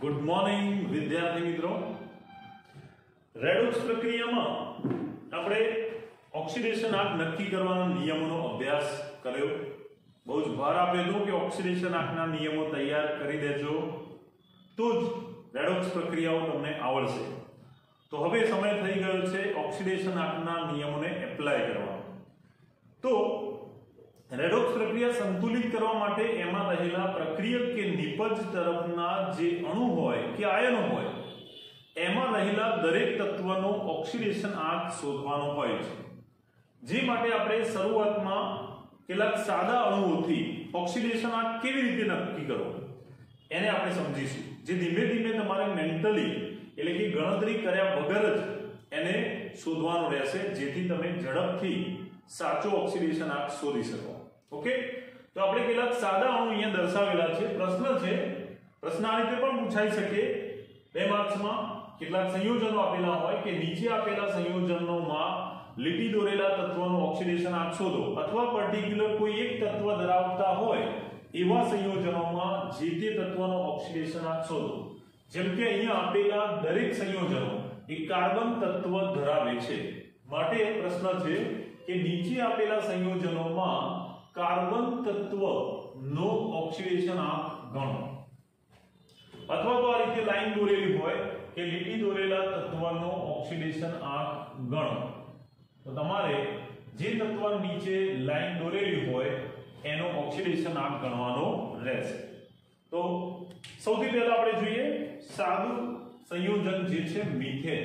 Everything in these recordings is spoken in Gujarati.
ગુડ મોર્નિંગ વિદ્યાર્થી મિત્રો। રેડોક્સ પ્રક્રિયામાં આપણે ઓક્સિડેશન આંક નક્કી કરવાના નિયમોનો અભ્યાસ કર્યો। બહુ જ ભાર આપેલો કે ઓક્સિડેશન આંકના નિયમો તૈયાર કરી દેજો તો જ રેડોક્સ પ્રક્રિયાઓ તમને આવડશે। તો હવે સમય થઈ ગયો છે ઓક્સિડેશન આંકના નિયમોને એપ્લાય કરવાનો। તો રેડોક્સ પ્રક્રિયા સંતુલિત કરવા માટે એમાં રહેલા પ્રક્રિયક કે નિપજ તરફના જે અણુ હોય કે આયનો હોય એમાં રહેલા દરેક તત્વનો ઓક્સિડેશન આંક શોધવાનો હોય છે। જે માટે આપણે શરૂઆતમાં કેટલાક સાદા અણુઓથી ઓક્સિડેશન આંક કેવી રીતે નક્કી કરવો એને આપણે સમજીશું। જે ધીમે ધીમે તમારે મેન્ટલી એટલે કે ગણતરી કર્યા વગર જ એને શોધવાનું રહેશે જેથી તમે ઝડપથી સાચો ઓક્સિડેશન આંક શોધી શકો। ઓકે, તો આપણે કેટલાક સાદા અણુ અહીંયા દર્શાવેલા છે। પ્રશ્ન છે, પ્રશ્ન આ રીતે પણ પૂછાઈ શકે 2 માર્ક્સમાં। કેટલાક સંયોજનો આપેલા હોય કે નીચે આપેલા સંયોજનોમાં લીટી દોરેલા તત્વનો ઓક્સિડેશન આંક શોધો અથવા પર્ટિક્યુલર કોઈ એક તત્વ ધરાવતા હોય એવા સંયોજનોમાં જે તે તત્વનો ઓક્સિડેશન આંક શોધો। જેમ કે અહીંયા આપેલા દરેક સંયોજનો એ કાર્બન તત્વ ધરાવે છે માટે પ્રશ્ન છે કે નીચે આપેલા સંયોજનોમાં કાર્બન તત્વનો ઓક્સિડેશન આંક ગણો। અથવા તો આ રીતે લાઈન દોરેલી હોય કે લીટી દોરેલા તત્વનો ઓક્સિડેશન આંક ગણો। તો તમારે જે તત્વ નીચે લાઈન દોરેલી હોય એનો ઓક્સિડેશન આંક ગણવાનો રહેશે। તો સૌથી પહેલા આપણે જોઈએ સાદું સંયોજન જે છે મીથેન।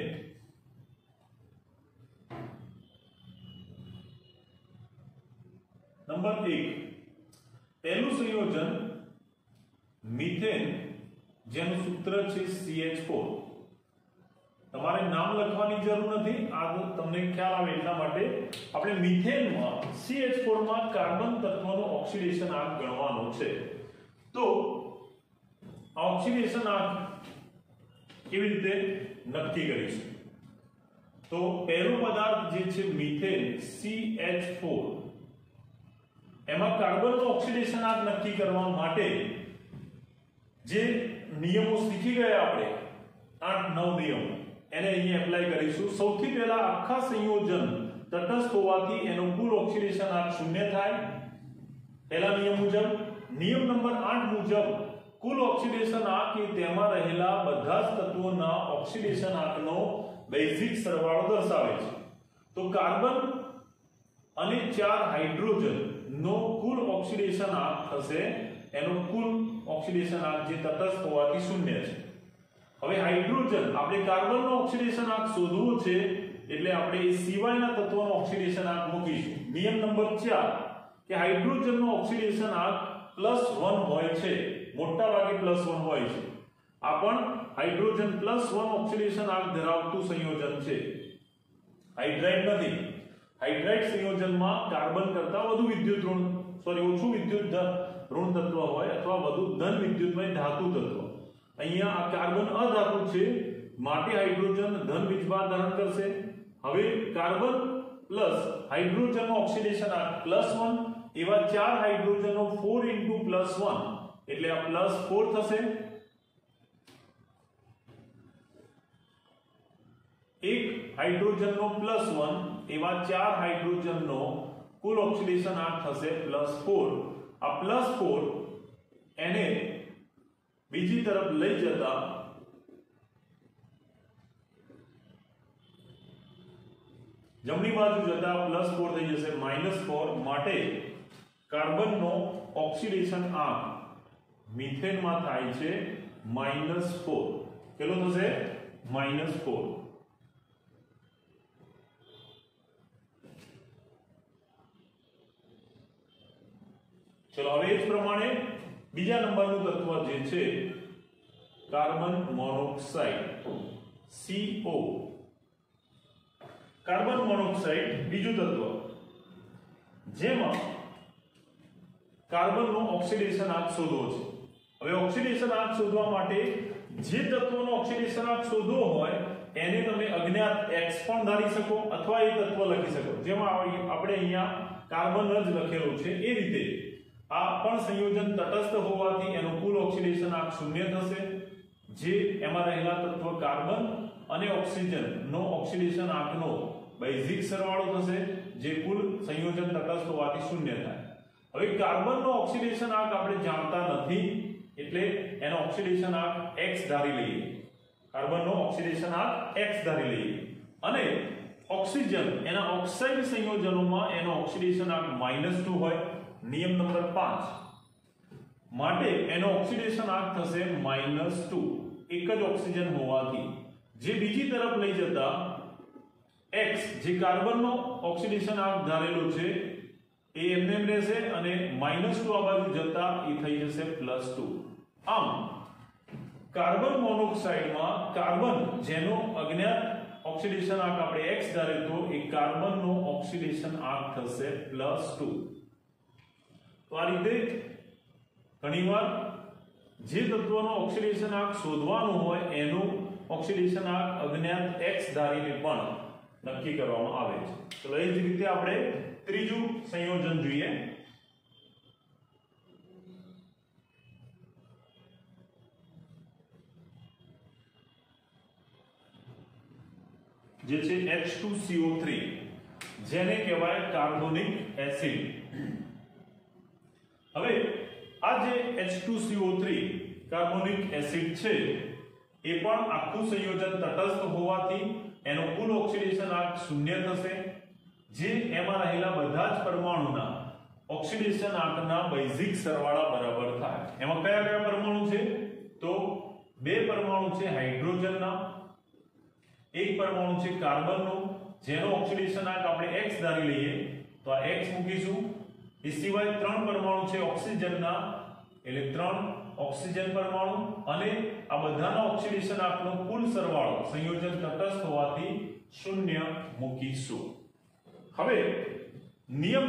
નંબર 1 પહેલું સંયોજન મીથેન જેનું સૂત્ર છે Ch4। તમારે નામ લખવાની જરૂર નથી, આ તમને ખ્યાલ આવે એટલા માટે આપણે મીથેનમાં Ch4 માં કાર્બન તત્વનો ઓક્સિડેશન આંક ગણવાનો છે। તો આ ઓક્સિડેશન આંક કેવી રીતે નક્કી કરીશું? તો પહેલો પદાર્થ જે છે મીથેન Ch4 એમાં કાર્બનનો ઓક્સિડેશન આંક નક્કી કરવા માટે જે નિયમો શીખી ગયા આપણે 8-9 નિયમો એને અહીં એપ્લાય કરીશું। સૌથી પહેલા આખા સંયોજન તટસ્થ હોવાથી એનો કુલ ઓક્સિડેશન આંક 0 થાય પહેલા નિયમ મુજબ। નિયમ નંબર 8 મુજબ કુલ ઓક્સિડેશન આંક એ તેમાં રહેલા બધા જ તત્વોના ઓક્સિડેશન આંકનો બેઝિક સરવાળો દર્શાવે છે। તો કાર્બન અને 4 હાઇડ્રોજન નો કુલ ઓક્સિડેશન આંક થશે એનો કુલ ઓક્સિડેશન આંક જે તટસ્થ હોવાથી 0 છે। હવે હાઇડ્રોજન આપણે કાર્બનનો ઓક્સિડેશન આંક શોધવો છે એટલે આપણે એ સિવાયના તત્વોનો ઓક્સિડેશન આંક મૂકીશું। નિયમ નંબર 4 કે હાઇડ્રોજનનો ઓક્સિડેશન આંક +1 હોય છે, મોટા ભાગે +1 હોય છે। આ પણ હાઇડ્રોજન +1 ઓક્સિડેશન આંક ધરાવતું સંયોજન છે, હાઇડ્રાઇડ નથી। હાઇડ્રાઇડ સંયોજનમાં કાર્બન કરતા વધુ વિદ્યુત ઋણ ઓછું વિદ્યુત ઋણ તત્વ હોય અથવા વધુ ધન વિદ્યુતમય ધાતુ તત્વ। અહીંયા આ કાર્બન અધાતુ છે માટે હાઇડ્રોજન ધન વીજભાર ધારણ કરશે। હવે કાર્બન પ્લસ હાઇડ્રોજનનો ઓક્સિડેશન આંક +1 એવા 4 હાઇડ્રોજનનો 4 * +1 એટલે આ +4 થશે। એક હાઇડ્રોજનનો +1 એવા 4 હાઇડ્રોજનનો કુલ ઓક્સિડેશન આંક થશે +4। આ +4 એને બીજી તરફ લઈ જતા જમણી બાજુ જતા +4 થઈ જશે -4 માટે કાર્બનનો ઓક્સિડેશન આંક મીથેનમાં થાય છે -4। કેટલો થશે? -4। ચલો હવે એ જ પ્રમાણે બીજા નંબરનું તત્વ જે છે carbon monoxide CO। Carbon monoxide બીજું તત્વ જેમાં કાર્બનનો ઓક્સિડેશન આંક શોધવો છે। હવે ઓક્સિડેશન આંક શોધવા માટે જે તત્વનો ઓક્સિડેશન આંક શોધવો હોય એને તમે અજ્ઞાત x પણ ધારી શકો અથવા એ તત્વ લખી શકો। જેમાં આપણે અહીંયા કાર્બન જ લખેલું છે એ રીતે આ પણ સંયોજન તટસ્થ હોવાથી એનો કુલ ઓક્સિડેશન આંક 0 થશે। જે એમાં રહેલા તત્વ કાર્બન અને ઓક્સિજન નો ઓક્સિડેશન આંકનો બેઝિક સરવાળો થશે, જે કુલ સંયોજન તટસ્થ હોવાથી શૂન્ય થાય. હવે કાર્બનનો ઓક્સિડેશન આંક આપણે જાણતા નથી, એટલે એનો ઓક્સિડેશન આંક x ધારી લઈએ. કાર્બનનો ઓક્સિડેશન આંક x ધારી લઈએ અને ઓક્સિજન એના ઓક્સાઇડ સંયોજનોમાં એનો ઓક્સિડેશન આંક -2 હોય. નિયમ નંબર 5 માટે એનો ઓક્સિડેશન આંક થશે -2 એક જ ઓક્સિજન હોવાથી. જે બીજી તરફ લઈ જતા x જે કાર્બનનો ઓક્સિડેશન આંક ધારેલો છે એ એમને રહેશે અને -2 આ બાજુ જતા એ થઈ જશે +2. આમ કાર્બન મોનોક્સાઇડમાં કાર્બન જેનો અજ્ઞાત ઓક્સિડેશન આંક આપણે x ધારે તો એ કાર્બનનો ઓક્સિડેશન આંક થશે +2. તો આ રીતે ઘણીવાર જે તત્વનો ઓક્સિડેશન આંક શોધવાનો હોય એનો ઓક્સિડેશન આંક અજ્ઞાત x ધારીને પણ નક્કી કરવામાં આવે છે. તો એ જ રીતે આપણે ત્રીજું સંયોજન જોઈએ. જે છે H2CO3 જેને કહેવાય કાર્બોનિક એસિડ. હવે આ જે H2CO3 કાર્બોનિક એસિડ છે એ પણ આખું સંયોજન તટસ્થ હોવાથી એનો કુલ ઓક્સિડેશન આંક શૂન્ય થશે, જે એમાં રહેલા બધા જ પરમાણુના ઓક્સિડેશન આંકના બેઝિક સરવાળા બરાબર થાય. એમાં કયા કયા પરમાણુ છે? તો બે પરમાણુ છે હાઇડ્રોજનના, એક પરમાણુ છે કાર્બનનો જેનો ઓક્સિડેશન આંક આપણે x ધારી લઈએ તો આ x મૂકીશું. એ સિવાય ત્રણ પરમાણુ છે ઓક્સિજનના, એટલે 3 ઓક્સિજન પરમાણુ અને આ બધાના ઓક્સિડેશન આંકનો કુલ સરવાળો સંયોજન તટસ્થ હોવાથી 0 મૂકીશું. હવે નિયમ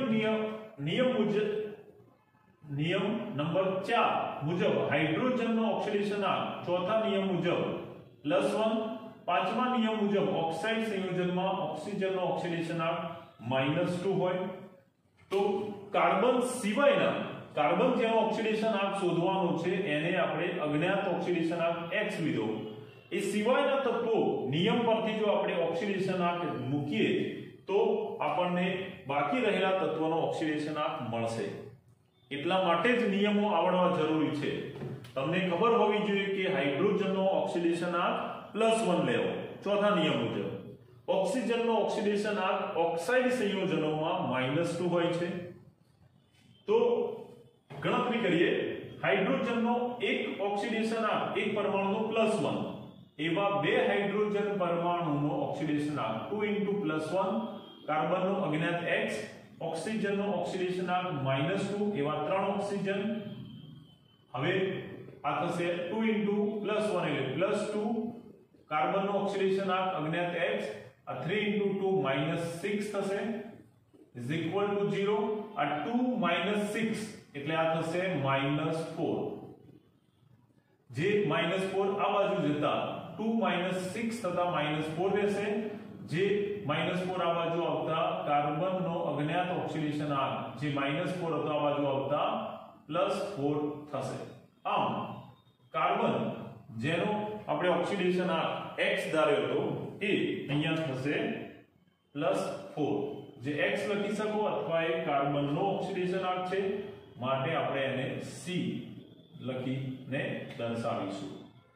નંબર 4 મુજબ હાઇડ્રોજનનો ઓક્સિડેશન આંક ચોથા નિયમ મુજબ +1, પાંચમા નિયમ મુજબ ઓક્સાઇડ સંયોજનમાં ઓક્સિજનનો ઓક્સિડેશન આંક -2 હોય. તો કાર્બન સિવાયના કાર્બન જેનો ઓક્સિડેશન આંક શોધવાનો છે એને આપણે અજ્ઞાત ઓક્સિડેશન આંક x લીધો. એ સિવાયના તત્વો નિયમ પરથી જો આપણે ઓક્સિડેશન આંક મૂકીએ તો આપણને બાકી રહેલા તત્વોનો ઓક્સિડેશન આંક મળશે. એટલા માટે જ નિયમો આવડવા જરૂરી છે. તમને ખબર હોવી જોઈએ કે હાઇડ્રોજનનો ઓક્સિડેશન આંક +1 લેવો ચોથા નિયમ મુજબ. ઓક્સિજનનો ઓક્સિડેશન આંક ઓક્સાઇડ સંયોજનોમાં -2 હોય છે. તો ગણતરી કરીએ. હાઇડ્રોજનનો એક ઓક્સિડેશન આંક એક પરમાણુનો +1, એવા બે હાઇડ્રોજન પરમાણુનો ઓક્સિડેશન આંક 2 * +1, કાર્બનનો અજ્ઞાત x, ઓક્સિજનનો ઓક્સિડેશન આંક -2 એવા 3 ઓક્સિજન. હવે આ થશે 2 * +1 એટલે +2, કાર્બનનો ઓક્સિડેશન આંક અજ્ઞાત x, આ 3 * 2 -6 થશે is equal to 0. આ 2 - 6 એટલે આ થશે -4. જે -4 આ બાજુ જતા 2 - 6 થતા -4 રહેશે. જે -4 આ બાજુ આવતા કાર્બનનો અજ્ઞાત ઓક્સિડેશન આંક જે -4 હતો આ બાજુ આવતા +4 થશે. આમ કાર્બન જેનો આપણે ઓક્સિડેશન આંક x ધાર્યો હતો એ અહીંયા થશે +4. જે x લખી શકો અથવા એ કાર્બનનો ઓક્સિડેશન આંક છે માટે આપણે એને C લખીને દર્શાવીશું.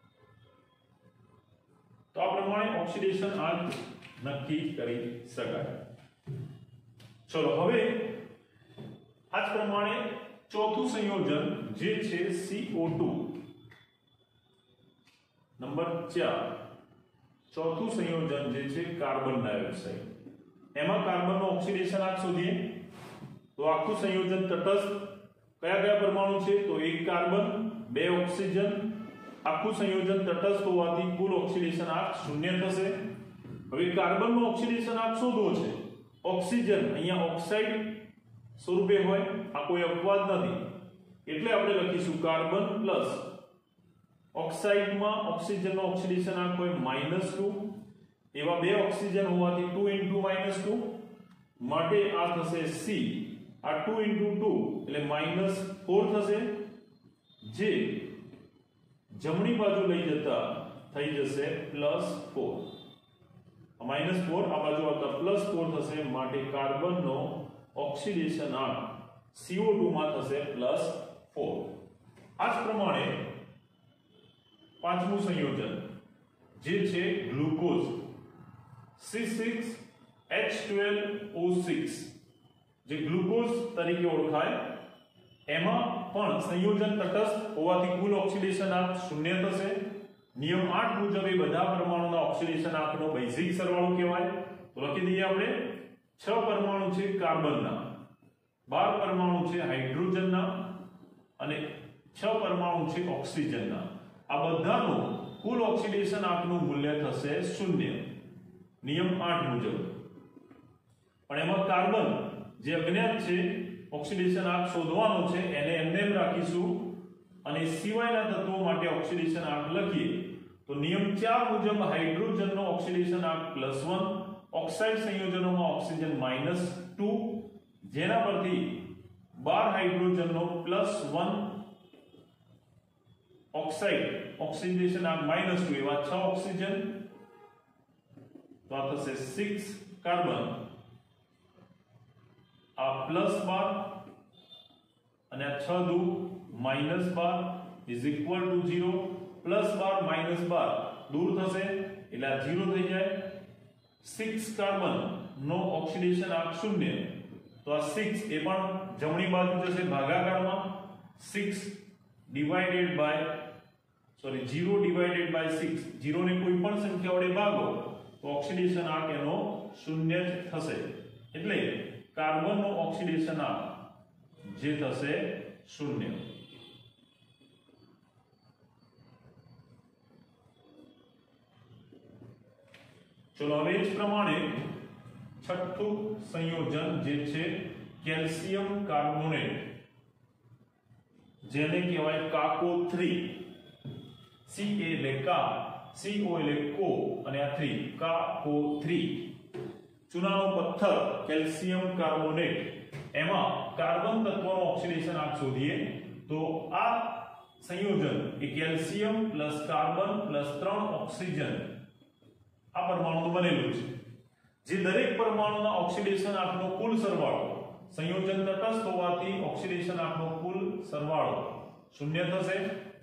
તો આ પ્રમાણે ઓક્સિડેશન આંક નક્કી કરી શકાય. ચલો હવે આ જ પ્રમાણે ચોથું સંયોજન જે છે CO2 નંબર 4. ચોથું સંયોજન જે છે કાર્બન ડાયોક્સાઇડ. એમાં કાર્બનનો ઓક્સિડેશન આંક શોધીએ તો આખું સંયોજન તટસ્થ. કયા કયા પરમાણુ છે? તો એક કાર્બન, બે ઓક્સિજન. આખું સંયોજન તટસ્થ હોવાથી કુલ ઓક્સિડેશન આંક 0 થશે. હવે કાર્બનનો ઓક્સિડેશન આંક શોધવો છે. ઓક્સિજન અહીંયા ઓક્સાઇડ સ્વરૂપે હોય, આ કોઈ અપવાદ નથી, એટલે આપણે લખીશું કાર્બન પ્લસ ઓક્સાઇડમાં ઓક્સિજનનો ઓક્સિડેશન આંક હોય -2, એવા બે ઓક્સિજન હોવાથી 2 * -2 માટે આ થશે C. આ 2 * 2 એટલે -4 થશે. જમણી બાજુ લઈ જતા થઈ જશે +4 -4 આ બાજુ આવતા +4 થશે માટે કાર્બનનો ઓક્સિડેશન આંક CO2 માં થશે +4 આ જ પ્રમાણે પાંચમું સંયોજન જે છે ગ્લુકોઝ C6H12O6 જે ગ્લુકોઝ તરીકે ઓળખાય એમાં પણ સંયોજન તટસ્થ હોવાથી કુલ ઓક્સિડેશન આંક 0 થશે નિયમ 8 મુજબ એ બધા પરમાણુના ઓક્સિડેશન આંકનો બેઝિક સરવાળો કહેવાય તો લખી દઈએ આપણે 6 પરમાણુ છે કાર્બનના 12 પરમાણુ છે હાઇડ્રોજનના અને 6 પરમાણુ છે ઓક્સિજનના આ બધાનું કુલ ઓક્સિડેશન આંકનું મૂલ્ય થશે 0 નિયમ 8 મુજબ પણ એમાં કાર્બન જે અજ્ઞાત છે ઓક્સિડેશન આંક શોધવાનો છે એને એમને રાખીશું અને સિવાયના તત્વો માટે ઓક્સિડેશન આંક લખીએ તો નિયમ 4 મુજબ હાઇડ્રોજનનો ઓક્સિડેશન આંક +1 ઓક્સાઇડ સંયોજનોમાં ઓક્સિજન -2 જેના પરથી 12 હાઇડ્રોજનનો +1 ઓક્સાઇડ ઓક્સિડેશન આંક -2 એવા 6 ઓક્સિજન તો આ થશે 6 કાર્બન આ +12 અને આ 6 દુ -12 ઇઝ ઇક્વલ ટુ 0 +12 -12 દૂર થશે એટલે આ 0 થઈ જાય 6 કાર્બન નો ઓક્સિડેશન આંક 0 તો આ 6 એ પણ જમણી બાજુ જશે ભાગાકારમાં 6 ડિવાઇડેડ બાય 0 ડિવાઇડેડ બાય 6 0 ને કોઈ પણ સંખ્યા વડે ભાગો તો ઓક્સિડેશન આંક એનો 0 જ થશે એટલે કાર્બનનો ઓક્સિડેશન આંક જે થશે 0 ચલો હવે જ પ્રમાણે છઠ્ઠું સંયોજન જે છે કેલ્શિયમ કાર્બોનેટ જેને કહેવાય કાકો 3 Ca એટલે કા CO એટલે કો અને આ 3 કાકો 3 ચૂનાનો પથ્થર કેલ્શિયમ કાર્બોનેટ એમાં કાર્બન તત્વનો ઓક્સિડેશન આંક શોધીએ તો આ સંયોજન એ calcium plus carbon plus 3 oxygen આ પરમાણુનું બનેલું છે જે દરેક પરમાણુના ઓક્સિડેશન આંકનો કુલ સરવાળો સંયોજન તટસ્થ હોવાથી ઓક્સિડેશન આંકનો કુલ સરવાળો 0 થશે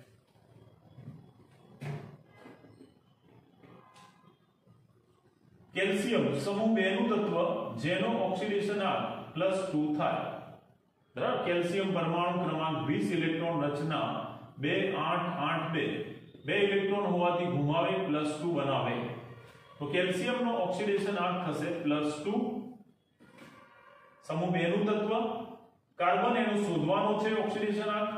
કેલ્શિયમ સમૂહ 2 નું તત્વ જેનો ઓક્સિડેશન આંક +2 થાય બરાબર કેલ્શિયમ પરમાણુ ક્રમાંક 20 ઇલેક્ટ્રોન રચના 2 8 8 2 ઇલેક્ટ્રોન હોવાથી ઘુમાવે +2 બનાવે તો કેલ્શિયમનો ઓક્સિડેશન આંક થશે +2 સમૂહ 2 નું તત્વ કાર્બન એનું શોધવાનો છે ઓક્સિડેશન આંક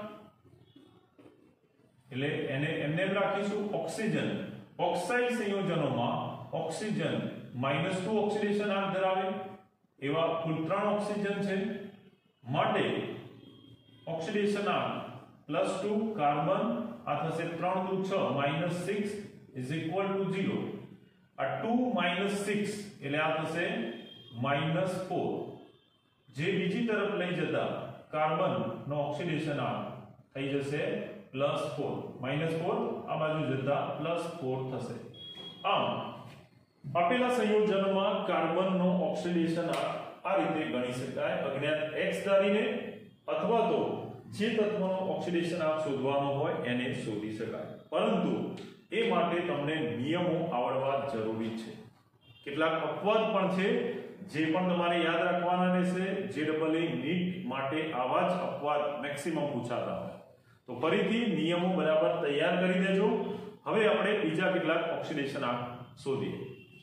એટલે એને એમને રાખીશું ઓક્સિજન ઓક્સાઇડ સંયોજનોમાં ઓક્સિજન -2 ઓક્સિડેશન આંક ધરાવે એવા કુલ 3 ઓક્સિજન છે માટે ઓક્સિડેશન આંક +2 કાર્બન આ થશે 3 દુ 6 -6 ઇઝ ઇક્વલ ટુ 0 આ 2 - 6 એટલે આ થશે -4 જે બીજી તરફ લઈ જતા કાર્બન નો ઓક્સિડેશન આંક થઈ જશે +4 -4 આ બાજુ જતા +4 થશે આમ આપેલા સંયોજનમાં કાર્બનનો ઓક્સિડેશન આંક આ રીતે ગણી શકાય અજ્ઞાત x ધારીને અથવા તો જે તત્વનો ઓક્સિડેશન આંક શોધવાનો હોય એને શોધી શકાય પરંતુ એ માટે તમને નિયમો આવડવા જરૂરી છે કેટલાક અપવાદ પણ છે જે પણ તમારે યાદ રાખવાના રહેશે JEE નીટ માટે આવા જ અપવાદ મેક્સિમમ પૂછાતા હોય તો ફરીથી નિયમો બરાબર તૈયાર કરી દેજો હવે આપણે બીજા કેટલાક ઓક્સિડેશન આંક શોધીએ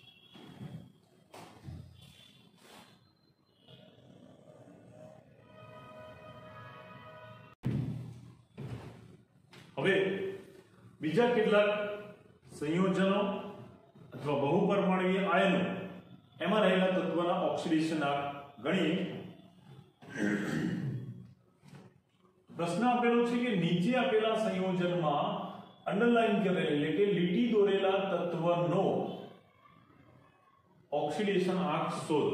હવે બીજા કેટલાક સંયોજનો અથવા બહુપરમાણુય આયનો એમાં રહેલા તત્વના ઓક્સિડેશન આંક ગણીએ પ્રશ્ન આપેલો છે કે નીચે આપેલા સંયોજનમાં અંડરલાઈન કરેલ એટલે કે લીટી દોરેલા તત્વનો ઓક્સિડેશન આંક શોધો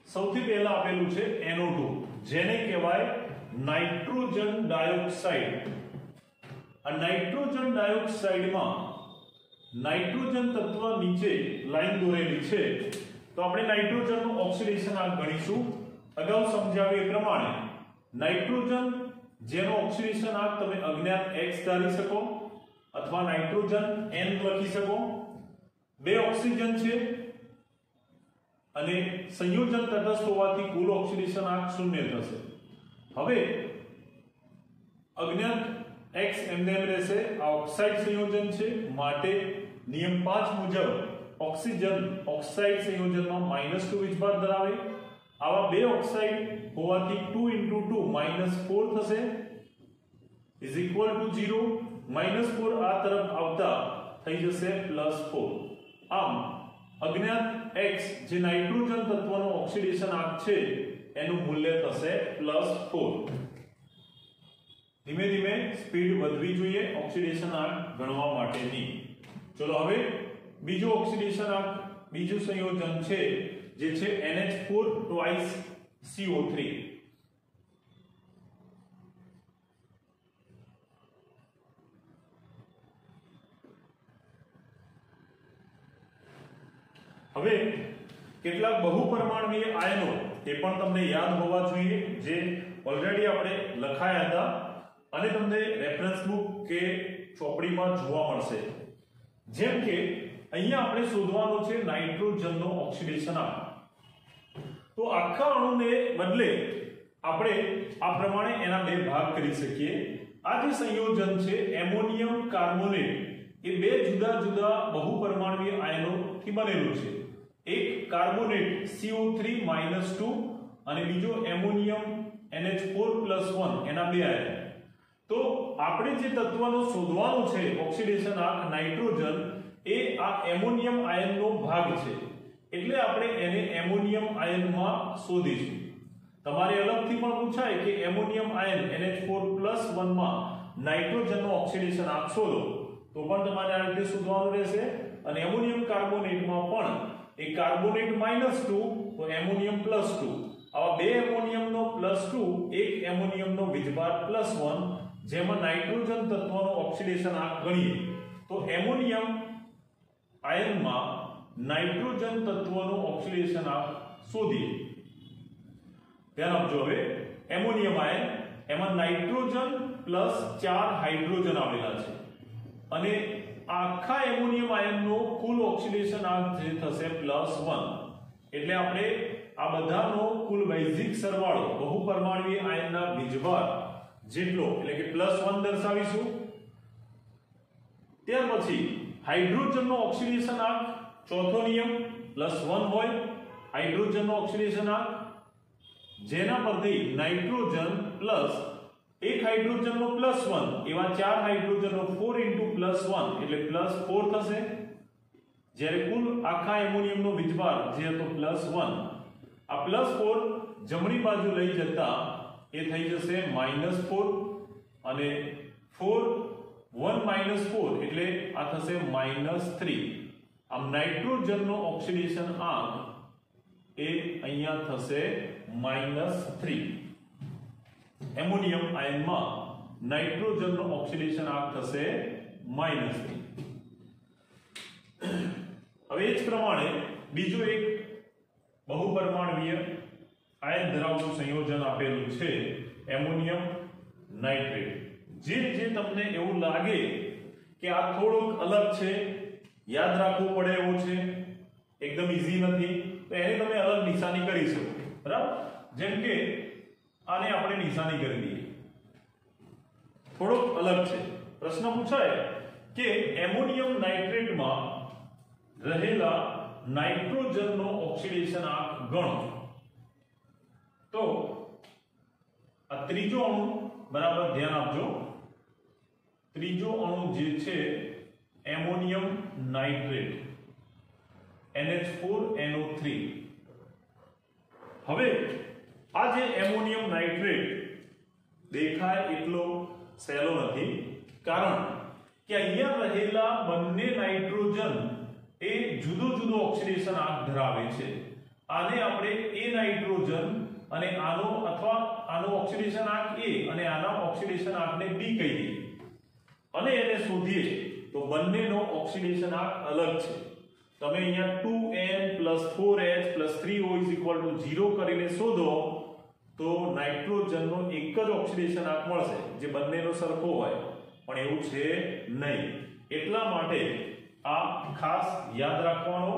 સૌથી પહેલા આપેલું છે NO2 જેને કહેવાય નાઇટ્રોજન ડાયોક્સાઇડ. આ નાઇટ્રોજન ડાયોક્સાઇડમાં નાઇટ્રોજન તત્વ નીચે લાઈન દોરેલી છે તો આપણે નાઇટ્રોજનનું ઓક્સિડેશન આંક ગણીશું. અગાઉ સમજાવ્યું એ પ્રમાણે નાઇટ્રોજન જેનો ઓક્સિડેશન આંક તમે અજ્ઞાત X ધારી શકો અથવા નાઇટ્રોજન N લખી શકો. બે ઓક્સિજન છે અને સંયોજન તટસ્થ હોવાથી કુલ ઓક્સિડેશન આંક 0 થશે. હવે અજ્ઞાત X એમને એમ રહેશે. આ ઓક્સાઇડ સંયોજન છે માટે નિયમ 5 મુજબ ઓક્સિજન ઓક્સાઇડ સંયોજનમાં -2 વીજભાર ધરાવે. આવા બે ઓક્સાઇડ હોવાથી 2 * 2 -4 થશે = 0. -4 આ તરફ આવતા થઈ જશે +4. આમ અજ્ઞાત X જે નાઇટ્રોજન તત્વનો ઓક્સિડેશન આંક છે એનું મૂલ્ય થશે +4. ધીમે ધીમે સ્પીડ વધવી જોઈએ ઓક્સિડેશન આંક ગણવા માટેની. ચલો હવે બીજું ઓક્સિડેશન આંક બીજું સંયોજન છે જે છે NH4 twice CO3. હવે કેટલાક બહુપરમાણુય આયનો એ પણ તમને યાદ હોવા જોઈએ જે ઓલરેડી આપણે લખાયા હતા અને તમને રેફરન્સ બુક કે ચોપડીમાં જોવા મળશે. જેમ કે અહીંયા આપણે શોધવાનું છે નાઇટ્રોજનનો ઓક્સિડેશન આંક. તો આખા અણુને બદલે આપણે આ પ્રમાણે એના બે ભાગ કરી શકીએ. આ જે સંયોજન છે એમોનિયમ કાર્બોનેટ એ બે જુદા જુદા બહુપરમાણુય આયનોથી બનેલું છે. એક કાર્બોનેટ CO3-2 અને બીજો એમોનિયમ NH4+1 એના બે આયન. તો આપણે જે તત્વનો શોધવાનો છે ઓક્સિડેશન આંક નાઇટ્રોજન એ આ એમોનિયમ આયનનો ભાગ છે એટલે આપણે એને એમોનિયમ આયનમાં શોધીશું. તમારે અલગથી પણ પૂછાય કે એમોનિયમ આયન NH4+1 માં નાઇટ્રોજનનો ઓક્સિડેશન આંક શોધો તો પણ તમારે આ રીતે શોધવાનું રહેશે. અને એમોનિયમ કાર્બોનેટમાં પણ એ કાર્બોનેટ -2 તો એમોનિયમ +2 આવા બે એમોનિયમનો +2 એક એમોનિયમનો વીજભાર +1 જેમાં નાઇટ્રોજન તત્વનો ઓક્સિડેશન આંક ગણીએ તો એમોનિયમ આયનમાં નાઇટ્રોજન તત્વનો ઓક્સિડેશન આંક શોધીએ. ધ્યાન આપજો. હવે એમોનિયમ આયન એમાં નાઇટ્રોજન + 4 હાઇડ્રોજન આવેલા છે અને આખા એમોનિયમ આયનનો કુલ ઓક્સિડેશન આંક જે થશે +1 એટલે આપણે આ બધાનો કુલ વૈજ્ઞિક સરવાળો બહુપરમાણુય આયનના વીજભાર જેટલો એટલે કે +1 દર્શાવીશું. ત્યાર પછી હાઇડ્રોજનનો ઓક્સિડેશન આંક ચોથો નિયમ +1 હોય હાઇડ્રોજનનો ઓક્સિડેશન આંક જેના પરથી નાઇટ્રોજન પ્લસ એક હાઇડ્રોજનનો +1 એવા 4 હાઇડ્રોજનનો 4 * +1 એટલે +4 થશે. જ્યારે કુલ આખા એમોનિયમનો વીજભાર જે હતો +1 આ +4 જમણી બાજુ લઈ જતા એ થઈ જશે -4 અને 4 1 - 4 એટલે આ થશે -3. આમ નાઇટ્રોજનનો ઓક્સિડેશન આંક એ અહીંયા થશે -3. એમોનિયમ આયનમાં નાઇટ્રોજનનો ઓક્સિડેશન આંક થશે -3. હવે એ જ પ્રમાણે બીજું એક બહુપરમાણુય આયન ધરાવતું સંયોજન આપેલું છે એમોનિયમ નાઇટ્રેટ. જે તમને એવું લાગે કે આ થોડુંક અલગ છે યાદ રાખવું પડે એવું છે એકદમ ઈઝી નથી તો એને તમે અલગ નિશાની કરી શકો. બરાબર. જેમ કે આને આપણે નિશાની કરી દઈએ. થોડોક અલગ છે. પ્રશ્ન પૂછાય કે એમોનિયમ નાઇટ્રેટમાં રહેલા નાઇટ્રોજનનો ઓક્સિડેશન આંક ગણો. તો આ ત્રીજો અણુ બરાબર ધ્યાન આપજો. ત્રીજો અણુ જે છે એમોનિયમ નાઇટ્રેટ NH4NO3. હવે આ જે એમોનિયમ નાઇટ્રેટ દેખાય એટલો સહેલો નથી કારણ કે અહીંયા રહેલા બંને નાઇટ્રોજન એ જુદો જુદો ઓક્સિડેશન આંક ધરાવે છે આને આપણે A નાઇટ્રોજન અને આનો અથવા આનો ઓક્સિડેશન આંક A અને આના ઓક્સિડેશન આંકને B કહી દઈએ અને એને શોધીએ તો બંનેનો ઓક્સિડેશન આંક અલગ છે. તમે અહીંયા 2n 4h 3o 0 કરીને શોધો તો નાઇટ્રોજનનો એક જ ઓક્સિડેશન આંક મળશે જે બંનેનો સરખો હોય, પણ એવું છે નહીં. એટલા માટે આ ખાસ યાદ રાખવાનો.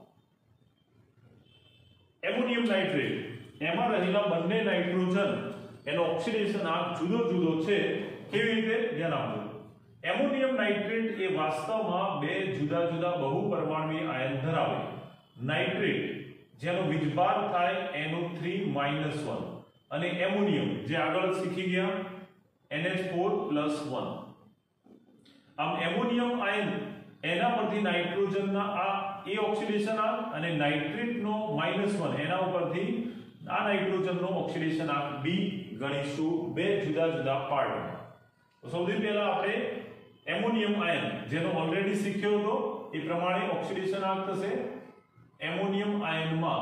એમોનિયમ નાઇટ્રેટ એમાં રહેલા બંને નાઇટ્રોજન એનો ઓક્સિડેશન આંક જુદો જુદો છે. કેવી રીતે? ધ્યાન આપજો. એમોનિયમ નાઇટ્રેટ એ વાસ્તવમાં બે જુદા જુદા બહુપરમાણુય આયન ધરાવે. નાઇટ્રેટ જેનો વીજભાર થાય NO3-1 અને એમોનિયમ જે આગળ શીખી ગયા NH4+1. આમ એમોનિયમ આયન એના પરથી નાઇટ્રોજનના આ A ઓક્સિડેશન આંક અને નાઇટ્રેટનો -1 એના ઉપરથી આ નાઇટ્રોજનનો ઓક્સિડેશન આંક B ગણીશું બે જુદા જુદા પાર્ટમાં. તો સૌથી પહેલા આપણે એમોનિયમ આયન જેનો ઓલરેડી શીખ્યો હતો એ પ્રમાણે ઓક્સિડેશન આંક થશે. એમોનિયમ આયનમાં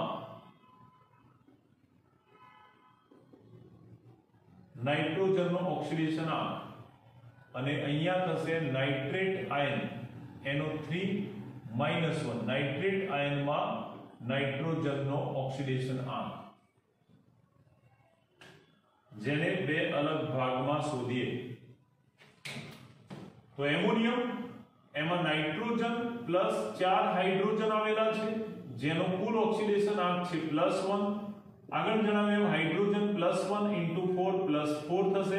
નાઇટ્રોજનનો ઓક્સિડેશન આંક અને અહીંયા થશે નાઇટ્રેટ આયન NO3-1. નાઇટ્રેટ આયનમાં નાઇટ્રોજનનો ઓક્સિડેશન આંક જેને બે અલગ ભાગમાં શોધીએ તો એમોનિયમ એમાં નાઇટ્રોજન પ્લસ 4 હાઇડ્રોજન આવેલા છે જેનો કુલ ઓક્સિડેશન આંક છે +1. આગળ જણાવ્યું એમ હાઇડ્રોજન +1 * 4 +4 થશે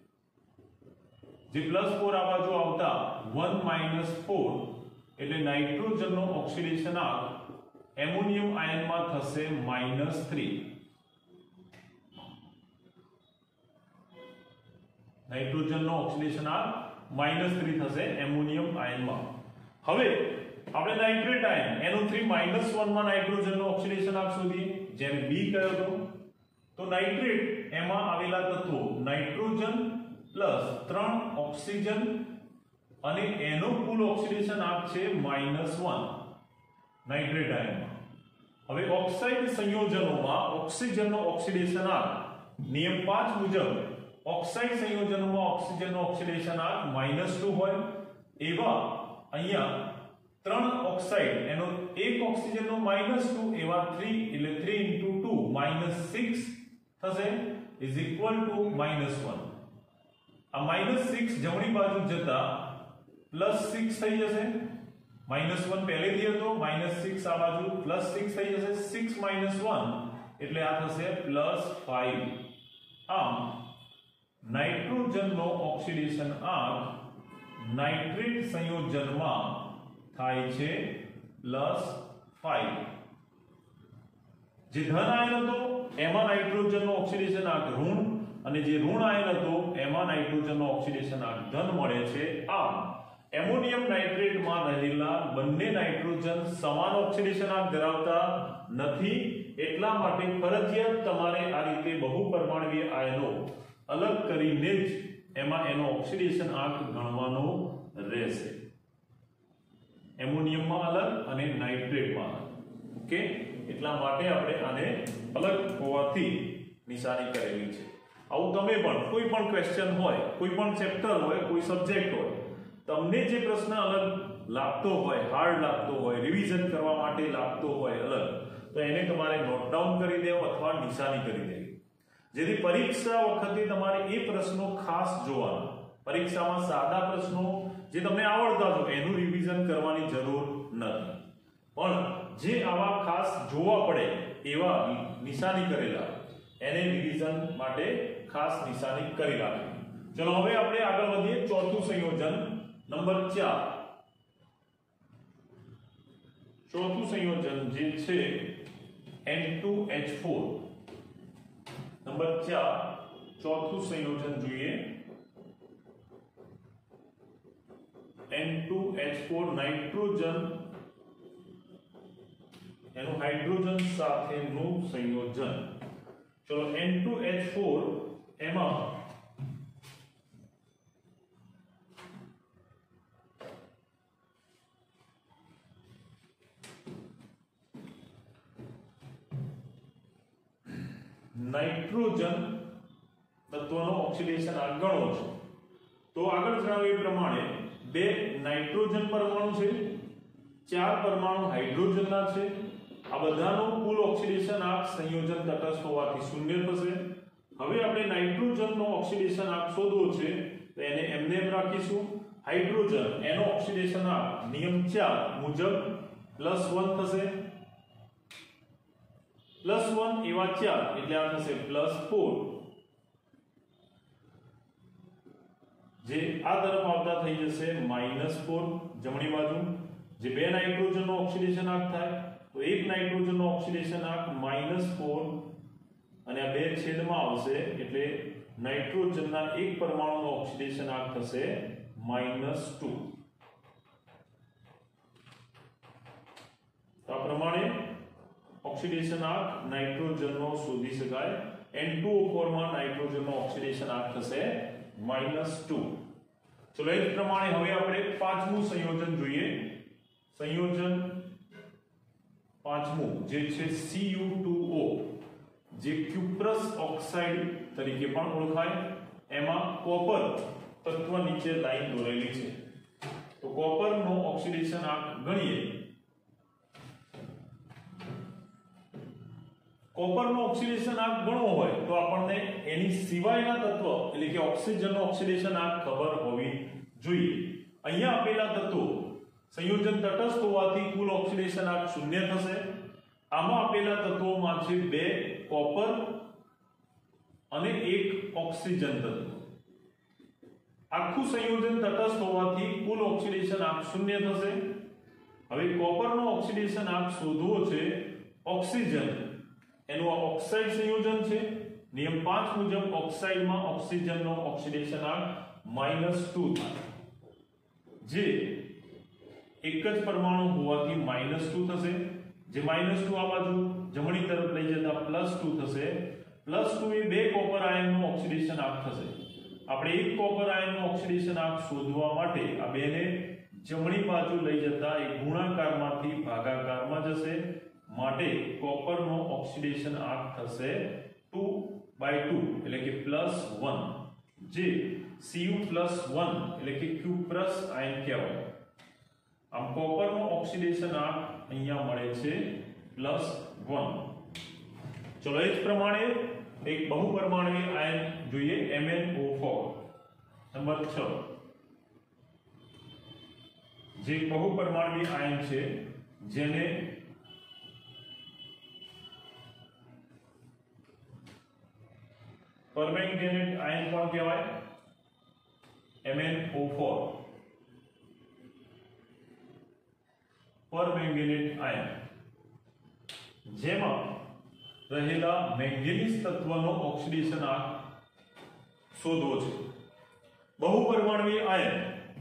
જે +4 આ બાજુ આવતા 1 - 4 એટલે નાઇટ્રોજનનો ઓક્સિડેશન આંક એમોનિયમ આયનમાં થશે -3. નાઇટ્રોજનનો ઓક્સિડેશન આંક -3 થશે એમોનિયમ આયનમાં. હવે આપણે નાઇટ્રેટ આયન NO3-1 માં નાઇટ્રોજનનો ઓક્સિડેશન આંક શોધીએ જેને B કહ્યો હતો. તો નાઇટ્રેટ એમાં આવેલા તત્વો નાઇટ્રોજન પ્લસ 3 ઓક્સિજન અને એનો કુલ ઓક્સિડેશન આંક છે -1 નાઇટ્રેટ આયનમાં. હવે ઓક્સાઇડ સંયોજનોમાં ઓક્સિજનનો ઓક્સિડેશન આંક નિયમ 5 મુજબ ઓક્સાઇડ સંયોજનોમાં ઓક્સિજનનો ઓક્સિડેશન આંક -2 હોય એવા અહીંયા 3 ઓક્સાઇડ એનો એક ઓક્સિજનનો -2 એવા 3 એટલે 3 * 2 -6 થશે =-1. આ -6 જમણી બાજુ જતા +6 થઈ જશે. -1 પહેલેથી હતો -6 આ બાજુ +6 થઈ જશે. 6 - 1 એટલે આ થશે +5. આમ નાઇટ્રોજનનો ઓક્સિડેશન આંક નાઇટ્રેટ સંયોજનમાં થાય છે +5. જે ધન આયન હતો એમાં નાઇટ્રોજનનો ઓક્સિડેશન આંક ઋણ અને જે ઋણ આયન હતો એમાં નાઇટ્રોજનનો ઓક્સિડેશન આંક ધન મળે છે. આમ એમોનિયમ નાઇટ્રેટમાં રહેલા બંને નાઇટ્રોજન સમાન ઓક્સિડેશન આંક ધરાવતા નથી. એટલા માટે ફરજિયાત તમારે આ રીતે બહુપરમાણુય આયનો અલગ કરીને જ એમાં એનો ઓક્સિડેશન આંક ગણવાનો રહેશે. એમોનિયમમાં અલગ અને નાઇટ્રેટમાં અલગ. ઓકે, એટલા માટે આપણે આને અલગ હોવાથી નિશાની કરેલી છે. આવું તમે પણ કોઈ પણ ક્વેશ્ચન હોય, કોઈ પણ ચેપ્ટર હોય, કોઈ સબ્જેક્ટ હોય, તમને જે પ્રશ્ન અલગ લાગતો હોય, હાર્ડ લાગતો હોય, રિવિઝન કરવા માટે લાગતો હોય અલગ, તો એને તમારે નોટ ડાઉન કરી દેવો અથવા નિશાની કરી દેવી, જેથી પરીક્ષા વખતે તમારે એ પ્રશ્નો ખાસ જોવાના. પરીક્ષામાં સાદા પ્રશ્નો જે તમને આવડતા હોય એનું રિવિઝન કરવાની જરૂર નથી, પણ જે આવા ખાસ જોવા પડે એવા નિશાની કરેલા એને રિવિઝન માટે ખાસ નિશાની કરી રાખવી. ચલો હવે આપણે આગળ વધીએ. ચોથું સંયોજન નંબર 4. ચોથું સંયોજન જે છે N2H4 નંબર 4. ચોથું સંયોજન જોઈએ N2H4 નાઇટ્રોજન એનું હાઇડ્રોજન સાથેનું સંયોજન. ચલો N2H4 એમાં નાઇટ્રોજન તત્વનો ઓક્સિડેશન આંક ગણવો છે તો આગળ જણાવ્યા પ્રમાણે બે નાઇટ્રોજન પરમાણુ છે, ચાર પરમાણુ હાઇડ્રોજનના છે, આ બધાનો કુલ ઓક્સિડેશન આંક સંયોજન તટસ્થ હોવાથી શૂન્ય થશે। હવે આપણે નાઇટ્રોજનનો ઓક્સિડેશન આંક શોધવો છે તો એને એમને એમ રાખીશું। હાઇડ્રોજન એનો ઓક્સિડેશન આંક નિયમ 4 મુજબ +1 થશે, +1 એવા 4 એટલે આ થશે +4, જે આ તરફ આવતા થઈ જશે -4 જમણી બાજુ। જે બે નાઇટ્રોજનનો ઓક્સિડેશન આંક થાય તો એક નાઇટ્રોજનનો ઓક્સિડેશન આંક -4 અને આ બે છેદમાં આવશે એટલે નાઇટ્રોજનના એક પરમાણુનો ઓક્સિડેશન આંક થશે -2। તો આ પ્રમાણે ઓક્સિડેશન આંક નાઇટ્રોજનનો શોધી શકાય। N2O4 માં નાઇટ્રોજનનો ઓક્સિડેશન આંક થશે -2। ચલો એ જ પ્રમાણે હવે આપણે પાંચમું સંયોજન જોઈએ। સંયોજન પાંચમું જે છે Cu2O, જે ક્યુપ્રસ ઓક્સાઇડ તરીકે પણ ઓળખાય। એમાં કોપર તત્વ નીચે લાઈન દોરેલી છે તો કોપરનો ઓક્સિડેશન આંક ગણીએ। કોપરનો ઓક્સિડેશન આંક ગણવો હોય તો આપણને એની સિવાયના તત્વ એટલે કે ઓક્સિજનનો ઓક્સિડેશન આંક ખબર હોવી જોઈએ। અહીંયા આપેલા તત્વો સંયોજન તટસ્થ હોવાથી કુલ ઓક્સિડેશન આંક શૂન્ય થશે। આમાં આપેલા તત્વોમાં છે બે કોપર અને એક ઓક્સિજન તત્વ। આખું સંયોજન તટસ્થ હોવાથી કુલ ઓક્સિડેશન આંક શૂન્ય થશે। હવે કોપરનો ઓક્સિડેશન આંક શોધવો છે। ઓક્સિજન એનું આ ઓક્સાઇડ સંયોજન છે, નિયમ 5 મુજબ ઓક્સાઇડમાં ઓક્સિજનનો ઓક્સિડેશન આંક -2 થાય, જે એક જ પરમાણુ હોવાથી -2 થશે। જે -2 આ બાજુ જમણી તરફ લઈ જતા +2 થશે। +2 એ બે કોપર આયનનું ઓક્સિડેશન આંક થશે। આપણે એક કોપર આયનનું ઓક્સિડેશન આંક શોધવા માટે આ બેને જમણી બાજુ લઈ જતા એક ગુણાકારમાંથી ભાગાકારમાં જશે, માટે કોપરનો ઓક્સિડેશન આંક થશે 2/2 એટલે કે +1, જે Cu+1 એટલે કે ક્યુપ્રસ આયન કહેવાય। આમ કોપરનો ઓક્સિડેશન આંક અહીંયા મળે છે +1। ચલો એ જ પ્રમાણે એક બહુપરમાણુય આયન જોઈએ, MnO4 નંબર 6, જે બહુપરમાણુય આયન છે જેને પરમેંગેનેટ આયન પણ કહેવાય, MnO4 પરમેંગેનેટ આયન, જેમાં રહેલા મેંગેનીઝ તત્વનો ઓક્સિડેશન આંક શોધવો છે। બહુપરમાણુય આયન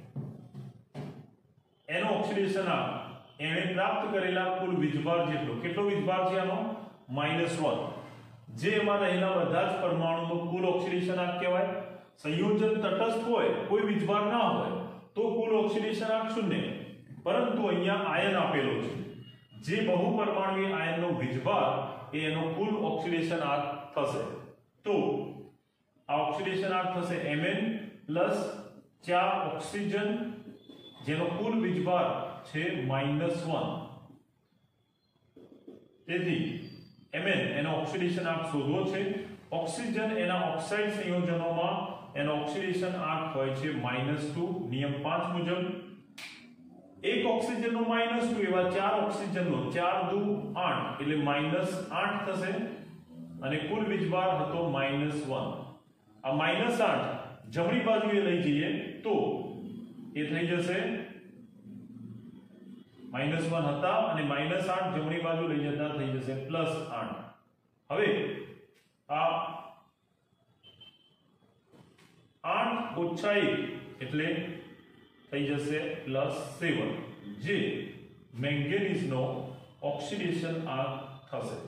એનો ઓક્સિડેશન આંક એને પ્રાપ્ત કરેલા કુલ વીજભાર જેટલો, કેટલો વીજભાર છે આનો -1, જે એમાં રહેલા બધા જ પરમાણુનો કુલ ઓક્સિડેશન આંક કહેવાય। સંયોજન તટસ્થ હોય, કોઈ વીજભાર ના હોય તો કુલ ઓક્સિડેશન આંક શૂન્ય, પરંતુ અહીંયા આયન આપેલો છે, જે બહુપરમાણુય આયનનો વીજભાર એ એનો કુલ ઓક્સિડેશન આંક થશે। તો આ ઓક્સિડેશન આંક થશે Mn પ્લસ 4 ઓક્સિજન, જેનો કુલ વીજભાર છે -1। તેથી Mn એનો ઓક્સિડેશન આંક શોધવો છે। ઓક્સિજન એના ઓક્સાઇડ સંયોજનોમાં એનો ઓક્સિડેશન આંક હોય છે -2 નિયમ 5 મુજબ। એક ઓક્સિજનનો -2 એવા 4 ઓક્સિજનનો 4 દુ 8 એટલે -8 થશે, અને કુલ વીજભાર હતો -1। આ -8 જમણી બાજુએ લઈ જઈએ તો એ થઈ જશે -1 હતા અને -8 જમણી બાજુ લઈ જતા થઈ જશે +8। હવે આ 8 ઓછા 1 એટલે થઈ જશે +7, જે મેંગેનીઝનો ઓક્સિડેશન આંક થશે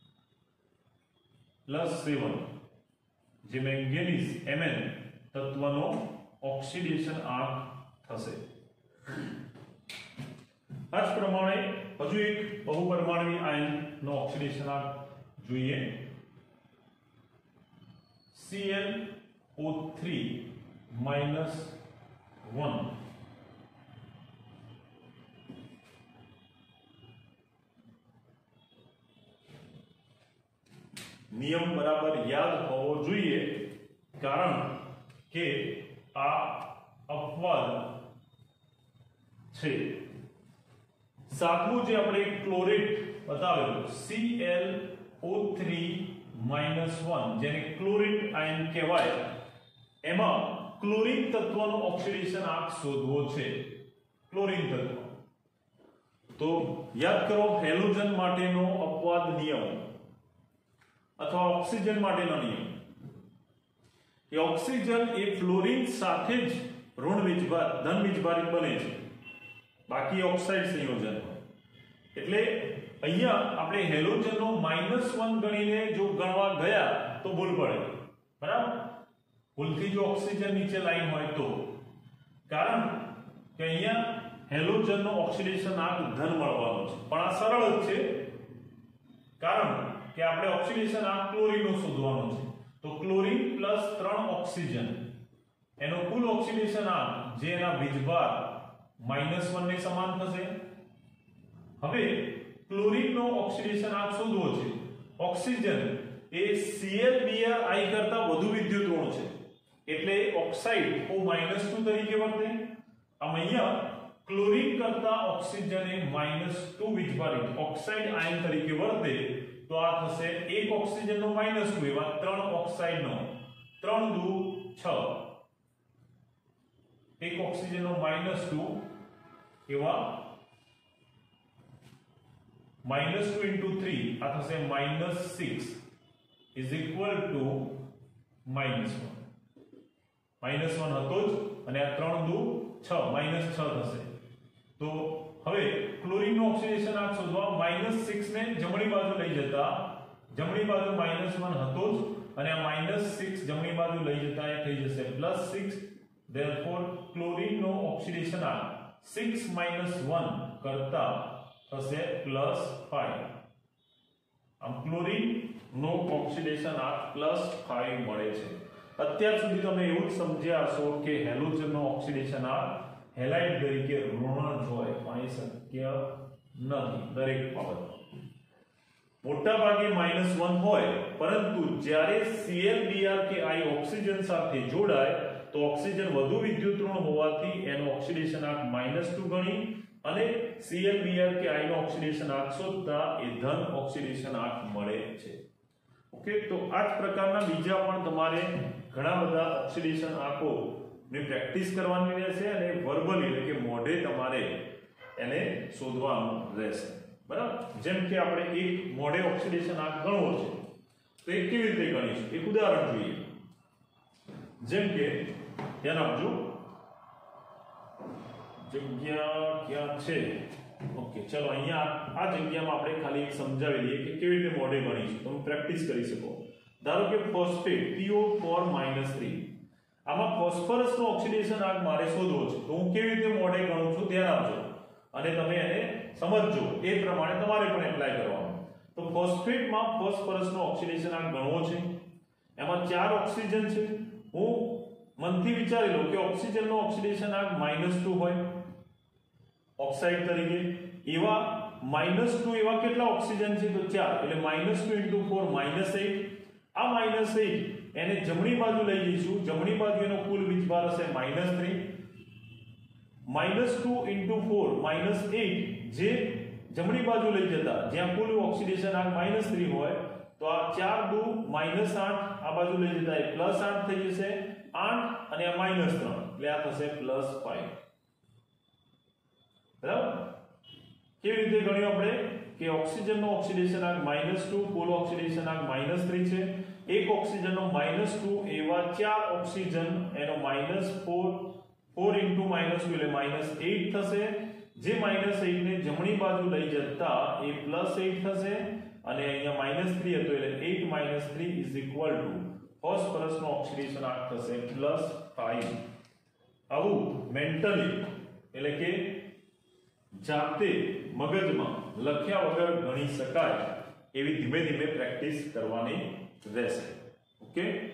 +7, જે મેંગેનીઝ Mn તત્વનો ઓક્સિડેશન આંક થશે। આ જ પ્રમાણે હજુ એક બહુપરમાણુય આયનનો ઓક્સિડેશન આંક જોઈએ, ClO3 -1 નિયમ બરાબર યાદ હોવો જોઈએ કારણ કે આ અપવાદ છે. સાતમું જે આપણે ક્લોરેટ બતાવેલું ClO3 -1 જેને ક્લોરીન આયન કહેવાય, એમાં ક્લોરીન તત્વનો ઓક્સિડેશન આંક શોધવો છે. ક્લોરીન તત્વ તો યાદ કરો હેલોજન માટેનો અપવાદ નિયમ અથવા ઓક્સિજન માટેનો નિયમ. એ ઓક્સિજન એ ફ્લોરીન સાથે જ ઋણ વીજભાર ધન વીજભારિત બને છે, બાકી ઓક્સાઇડ સંયોજન. એટલે અહીંયા આપણે હેલોજનનો -1 ગણીને જો ગણવા ગયા તો ભૂલ પડે, બરાબર? ભૂલથી જો ઓક્સિજન નીચે લાઈન હોય તો, કારણ કે અહીંયા હેલોજનનો ઓક્સિડેશન આંક ધન મળવાનો છે. પણ આ સરળ જ છે કારણ કે આપણે ઓક્સિડેશન આંક ક્લોરીનનો શોધવાનો છે. તો ક્લોરીન પ્લસ 3 ઓક્સિજન એનો કુલ ઓક્સિડેશન આંક જે એના વીજભાર -1 ને સમાન થશે. હવે ક્લોરીનનો ઓક્સિડેશન આંક શોધવો છે. ઓક્સિજન એ Cl2i કરતા વધુ વિદ્યુત ઋણ છે એટલે ઓક્સાઇડ ઓ -2 તરીકે વર્તે. આમ અહીંયા ક્લોરીન કરતા ઓક્સિજન એ -2 વીજભારિત ઓક્સાઇડ આયન તરીકે વર્તે તો આ થશે એક ઓક્સિજનનો -2 એવા 3 ઓક્સાઇડનો 3 દુ 6 એક ઓક્સિજનનો -2 એવા -2 into 3 આ થશે -6 is equal to -1 હતો જ અને આ 3 દુ 6 -6 થશે. તો હવે ક્લોરીનનો ઓક્સિડેશન આંક શોધવા -6 ને જમણી બાજુ લઈ જતા જમણી બાજુ -1 હતો જ અને આ -6 જમણી બાજુ લઈ જતા એ થઈ જશે +6. therefore ક્લોરીનનો ઓક્સિડેશન આંક 6 - 1 કરતા થશે +5. આમ ક્લોરીનનો ઓક્સિડેશન આંક +5 મળે છે. અત્યાર સુધી તમે એવું જ સમજ્યા હશો કે હેલોજનનો ઓક્સિડેશન આંક હેલાઇડ તરીકે ઋણ જ હોય, પણ એ શક્ય નથી દરેક બાબતમાં. મોટા ભાગે -1 હોય, પરંતુ જ્યારે Cl2 કે I ઓક્સિજન સાથે જોડાય તો ઓક્સિજન વધુ વિદ્યુત ઋણ હોવાથી એનો ઓક્સિડેશન આંક -2 ગણી અને Cl2 કે I નો ઓક્સિડેશન આંક શોધતા એ ધન ઓક્સિડેશન આંક મળે છે. ઓકે, તો આ જ પ્રકારના બીજા પણ તમારે ઘણા બધા ઓક્સિડેશન આંકો ની પ્રેક્ટિસ કરવાની રહેશે અને વર્બલી એટલે કે મોઢે તમારે એને શોધવાનું રહેશે, બરાબર? જેમ કે આપણે એક મોઢે ઓક્સિડેશન આંક ગણવો છે તો એ કેવી રીતે ગણીશું એક ઉદાહરણ જોઈએ. જેમ કે ધ્યાન આપજો, જગ્યા ક્યાં છે? ઓકે, ચલો અહીંયા આ જગ્યામાં આપણે ખાલી એક સમજાવી દઈએ કે કેવી રીતે મોઢે ગણીશું, તમે પ્રેક્ટિસ કરી શકો. ધારો કે ફોસ્ફેટ PO4 -3, આમાં ફોસ્ફરસનો ઓક્સિડેશન આંક મારે શોધવો છે તો હું કેવી રીતે મોઢે ગણું છું ધ્યાન આપજો અને તમે એને સમજજો, એ પ્રમાણે તમારે પણ એપ્લાય કરવાનું. તો ફોસ્ફેટમાં ફોસ્ફરસનો ઓક્સિડેશન આંક ગણવો છે, એમાં 4 ઓક્સિજન છે. હું મનથી વિચારી લો કે ઓક્સિજનનો ઓક્સિડેશન આંક -2 હોય ઓક્સાઇડ તરીકે, એવા -2 એવા કેટલા ઓક્સિજન છે તો 4 એટલે -2 into 4 -8. આ -8 એને જમણી બાજુ લઈ જઈશું, જમણી બાજુ એનો કુલ વીજભાર હશે -3. -2 into 4 -8 જે જમણી બાજુ લઈ જતા જ્યાં કુલ ઓક્સિડેશન આંક -3 હોય તો આ 4 દુ -8 આ બાજુ લઈ જતા એ +8 થઈ જશે 8 અને આ -3 એટલે આ થશે +5. બરાબર? કેવી રીતે ગણ્યું આપણે કે ઓક્સિજનનો ઓક્સિડેશન આંક -2 કુલ ઓક્સિડેશન આંક -3 છે. એક ઓક્સિજનનો -2 એવા 4 ઓક્સિજન એનો -4 into -2 એટલે -8 થશે. જે -8 ને જમણી બાજુ લઈ જતા એ +8 થશે અને અહીંયા -3 હતો એટલે 8 - 3 is equal to ફોસ્ફરસનો ઓક્સિડેશન આંક થશે +5. આવું મેન્ટલી એટલે કે જાતે મગજમાં લખ્યા વગર ગણી શકાય એવી ધીમે ધીમે પ્રેક્ટિસ કરવાની રહેશે. ઓકે.